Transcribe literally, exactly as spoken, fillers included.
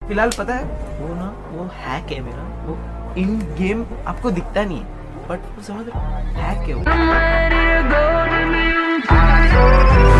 फिलहाल पता है वो ना वो हैक है मेरा, वो इन गेम आपको दिखता नहीं है बट वो समझ हैक है वो।